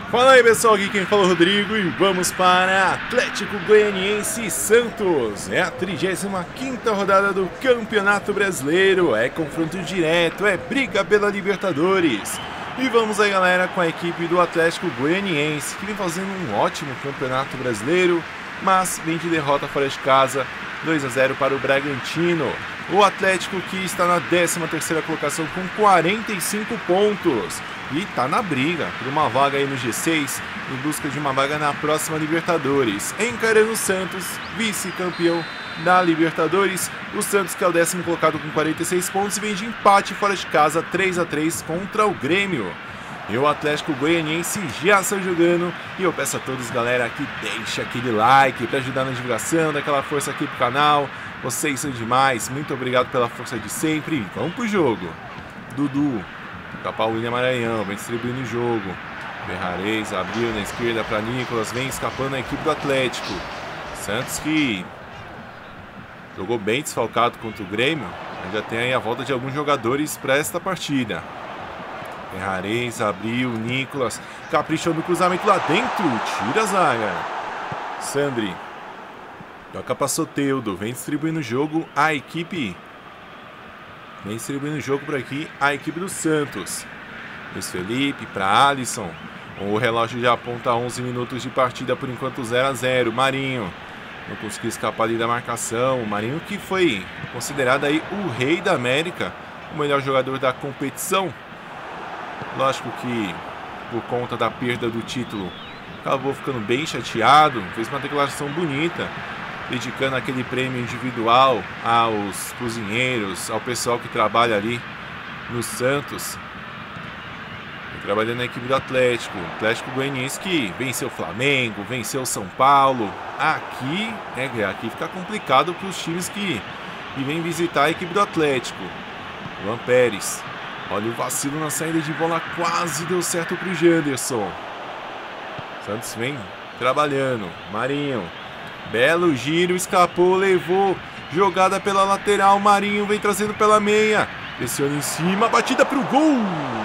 Fala aí pessoal, aqui quem fala é o Rodrigo e vamos para Atlético Goianiense e Santos. É a 35ª rodada do Campeonato Brasileiro, é confronto direto, é briga pela Libertadores. E vamos aí galera com a equipe do Atlético Goianiense, que vem fazendo um ótimo Campeonato Brasileiro, mas vem de derrota fora de casa, 2-0 para o Bragantino. O Atlético que está na 13ª colocação com 45 pontos. E tá na briga por uma vaga aí no G6, em busca de uma vaga na próxima Libertadores. Encarando o Santos, vice-campeão da Libertadores. O Santos que é o 10º colocado com 46 pontos e vem de empate fora de casa, 3-3 contra o Grêmio. E o Atlético Goianiense já está jogando. E eu peço a todos, galera, que deixe aquele like para ajudar na divulgação, daquela força aqui pro canal. Vocês são demais, muito obrigado pela força de sempre. Vamos pro jogo. Dudu. Capar o William Maranhão, vem distribuindo o jogo. Ferrarez abriu na esquerda para Nicolas, vem escapando a equipe do Atlético. Santos que jogou bem desfalcado contra o Grêmio, mas já tem aí a volta de alguns jogadores para esta partida. Ferrarez abriu, Nicolas caprichou no cruzamento lá dentro, tira a zaga. Sandri toca para Soteldo, vem distribuindo o jogo a equipe. Vem distribuindo o jogo por aqui a equipe do Santos. Luiz Felipe para Alisson. O relógio já aponta 11 minutos de partida, por enquanto 0-0. Marinho não conseguiu escapar ali da marcação. O Marinho que foi considerado aí o rei da América, o melhor jogador da competição. Lógico que por conta da perda do título acabou ficando bem chateado. Fez uma declaração bonita, dedicando aquele prêmio individual aos cozinheiros, ao pessoal que trabalha ali no Santos, trabalhando na equipe do Atlético Goianiense que venceu o Flamengo, venceu o São Paulo. Aqui fica complicado para os times que vêm visitar a equipe do Atlético. Juan Pérez, olha o vacilo na saída de bola, quase deu certo para o Janderson. Santos vem trabalhando, Marinho. Belo giro, escapou, levou. Jogada pela lateral, Marinho vem trazendo pela meia. Pressiona em cima, batida para o gol.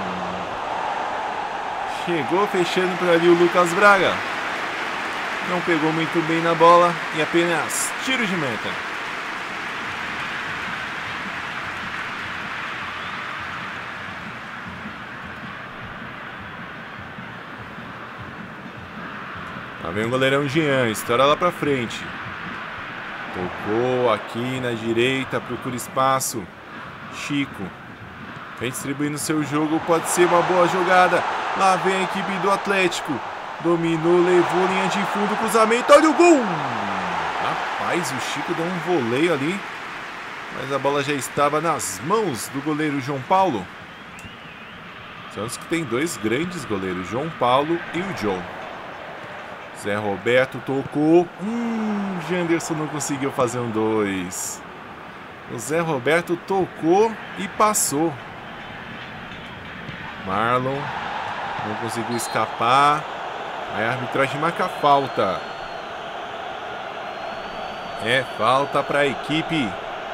Chegou fechando por ali o Lucas Braga. Não pegou muito bem na bola e apenas tiro de meta. Lá vem o goleirão Jean, estoura lá pra frente. Tocou aqui na direita, procura espaço. Chico vem distribuindo seu jogo, pode ser uma boa jogada. Lá vem a equipe do Atlético. Dominou, levou linha de fundo, cruzamento, olha o gol! Rapaz, o Chico deu um voleio ali, mas a bola já estava nas mãos do goleiro João Paulo. Santos que tem dois grandes goleiros, João Paulo e o John. Zé Roberto tocou. Janderson não conseguiu fazer um 2. O Zé Roberto tocou e passou. Marlon não conseguiu escapar. Aí a arbitragem marca a falta. É falta para a equipe.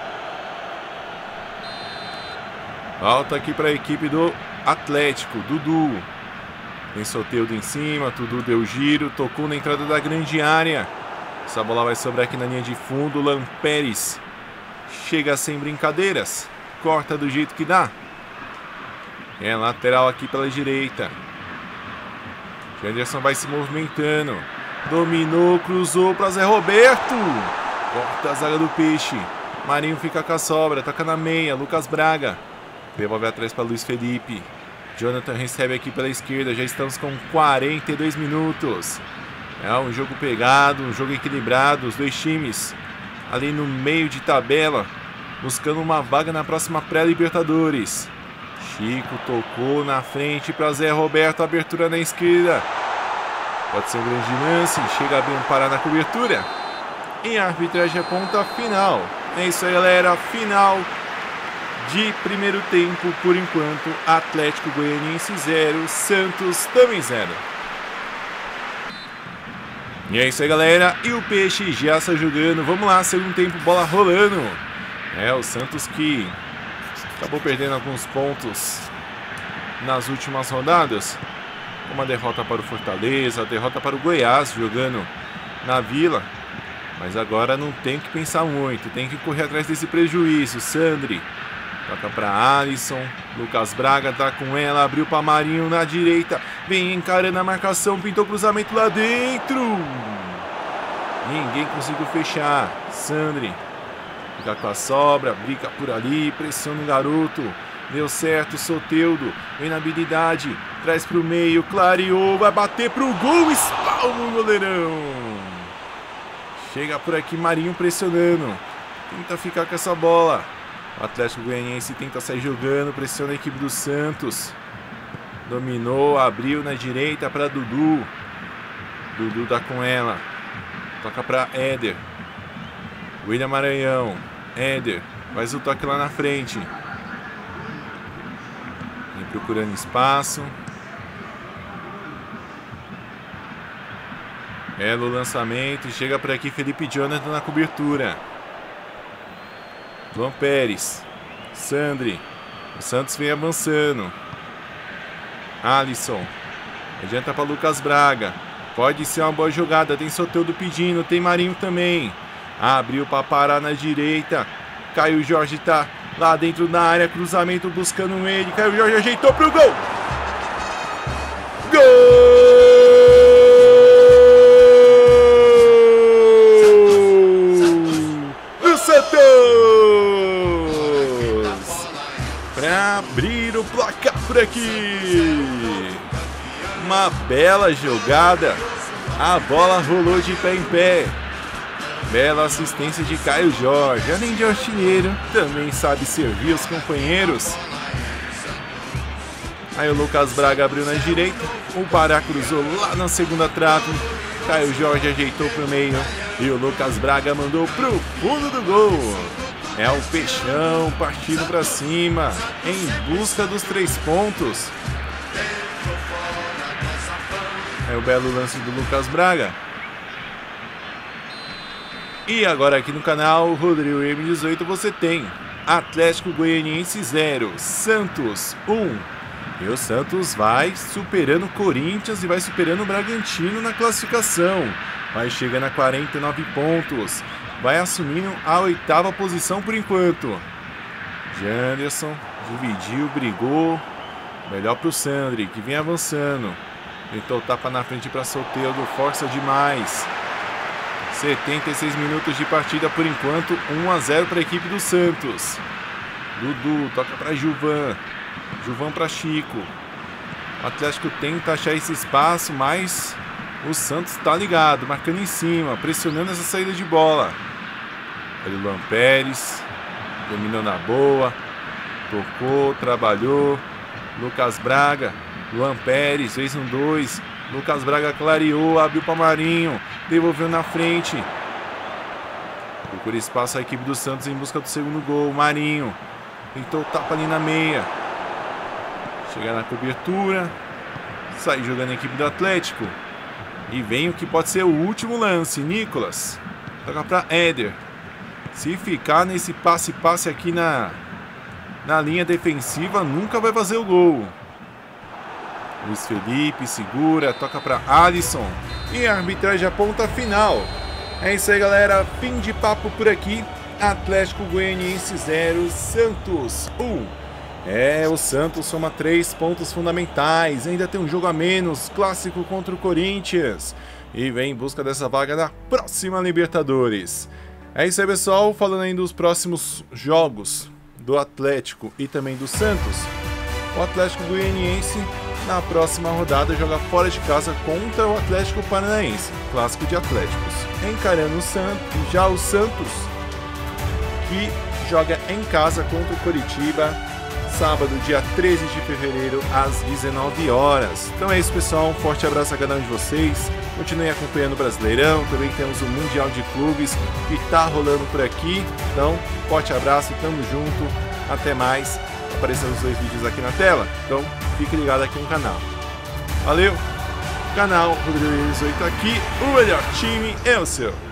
Falta aqui para a equipe do Atlético. Dudu. Tem Soteldo em cima, Dudu deu giro, tocou na entrada da grande área. Essa bola vai sobrar aqui na linha de fundo, Lampérez chega sem brincadeiras, corta do jeito que dá. É lateral aqui pela direita. Janderson vai se movimentando, dominou, cruzou para Zé Roberto. Corta a zaga do Peixe. Marinho fica com a sobra, toca na meia, Lucas Braga. Devolve atrás para Luiz Felipe. Jonathan recebe aqui pela esquerda, já estamos com 42 minutos. É um jogo pegado, um jogo equilibrado, os dois times ali no meio de tabela, buscando uma vaga na próxima pré-Libertadores. Chico tocou na frente para Zé Roberto, abertura na esquerda. Pode ser um grande lance, chega bem parar na cobertura. E a arbitragem aponta a final. É isso aí galera, final de primeiro tempo, por enquanto, Atlético Goianiense 0, Santos também 0. E é isso aí, galera. E o Peixe já está jogando. Vamos lá, segundo tempo, bola rolando. É, o Santos que acabou perdendo alguns pontos nas últimas rodadas. Uma derrota para o Fortaleza, derrota para o Goiás jogando na Vila. Mas agora não tem que pensar muito, tem que correr atrás desse prejuízo. Sandri toca para Alisson, Lucas Braga tá com ela, abriu para Marinho na direita, vem encarando a marcação, pintou cruzamento lá dentro. Ninguém conseguiu fechar. Sandri fica com a sobra, brinca por ali, pressiona o garoto. Deu certo, Soteldo, vem na habilidade, traz pro meio, clareou, vai bater pro gol, espalma o goleirão. Chega por aqui Marinho pressionando, tenta ficar com essa bola. O Atlético Goianiense tenta sair jogando, pressiona a equipe do Santos. Dominou, abriu na direita para Dudu. Dudu tá com ela, toca para Éder. William Maranhão, Éder, faz o toque lá na frente. Procurando espaço. Belo lançamento. Chega por aqui Felipe Jonathan na cobertura. João Pérez. Sandri. O Santos vem avançando. Alisson. Adianta para Lucas Braga. Pode ser uma boa jogada. Tem Soteldo pedindo. Tem Marinho também. Abriu para parar na direita. Caio Jorge tá lá dentro da área, cruzamento buscando ele. Caio Jorge ajeitou pro gol. Gol do Santos! Para abrir o placar por aqui. Uma bela jogada. A bola rolou de pé em pé. Bela assistência de Caio Jorge, além de artilheiro, também sabe servir os companheiros. Aí o Lucas Braga abriu na direita, o Pará cruzou lá na segunda trave, Caio Jorge ajeitou para o meio e o Lucas Braga mandou pro fundo do gol. É o Peixão partindo para cima, em busca dos 3 pontos. É o belo lance do Lucas Braga. E agora aqui no canal Rodrigo M18 você tem Atlético Goianiense 0, Santos 1. E o Santos vai superando o Corinthians e vai superando o Bragantino na classificação. Vai chegando a 49 pontos. Vai assumindo a 8ª posição por enquanto. Janderson dividiu, brigou. Melhor para o Sandri, que vem avançando. Tentou tapa na frente para Soteldo, força demais. 76 minutos de partida por enquanto, 1-0 para a equipe do Santos. Dudu toca para Gilvan. Gilvan para Chico. O Atlético tenta achar esse espaço, mas o Santos está ligado, marcando em cima, pressionando essa saída de bola. Olha o Luan Pérez, dominou na boa, tocou, trabalhou. Lucas Braga, Luan Pérez, fez um 2. Lucas Braga clareou, abriu para Marinho, devolveu na frente. Procura espaço a equipe do Santos em busca do segundo gol. Marinho tentou tapa ali na meia. Chega na cobertura. Sai jogando a equipe do Atlético. E vem o que pode ser o último lance. Nicolas toca para Éder. Se ficar nesse passe-passe aqui na linha defensiva, nunca vai fazer o gol. Luiz Felipe segura, toca para Alisson. E a arbitragem aponta a final. É isso aí, galera. Fim de papo por aqui. Atlético Goianiense 0, Santos 1. O Santos soma 3 pontos fundamentais. Ainda tem um jogo a menos, clássico contra o Corinthians. E vem em busca dessa vaga na próxima Libertadores. É isso aí, pessoal. Falando aí dos próximos jogos do Atlético e também do Santos. O Atlético Goianiense na próxima rodada joga fora de casa contra o Atlético Paranaense, clássico de Atléticos. Encarando o Santos, já o Santos, que joga em casa contra o Coritiba, sábado, dia 13 de fevereiro, às 19 horas. Então é isso, pessoal. Um forte abraço a cada um de vocês. Continuem acompanhando o Brasileirão. Também temos o Mundial de Clubes que está rolando por aqui. Então, forte abraço, tamo junto. Até mais. Aparecendo os 2 vídeos aqui na tela. Então, fique ligado aqui no canal. Valeu! Canal Rodrigo M18 aqui. O melhor time é o seu.